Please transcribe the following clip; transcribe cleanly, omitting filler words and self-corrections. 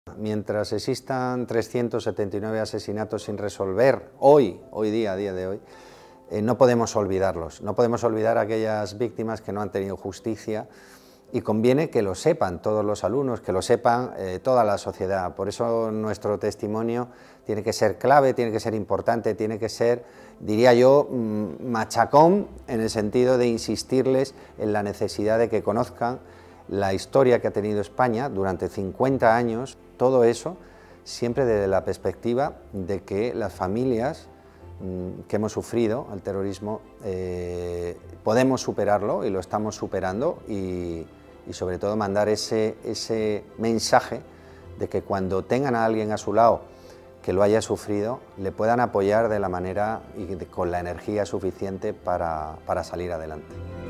Mientras existan 379 asesinatos sin resolver, hoy día, a día de hoy, no podemos olvidarlos, no podemos olvidar a aquellas víctimas que no han tenido justicia, y conviene que lo sepan todos los alumnos, que lo sepan toda la sociedad. Por eso nuestro testimonio tiene que ser clave, tiene que ser importante, tiene que ser, diría yo, machacón, en el sentido de insistirles en la necesidad de que conozcan la historia que ha tenido España durante 50 años, todo eso siempre desde la perspectiva de que las familias que hemos sufrido el terrorismo podemos superarlo, y lo estamos superando, y sobre todo mandar ese mensaje de que cuando tengan a alguien a su lado que lo haya sufrido, le puedan apoyar de la manera y con la energía suficiente para salir adelante.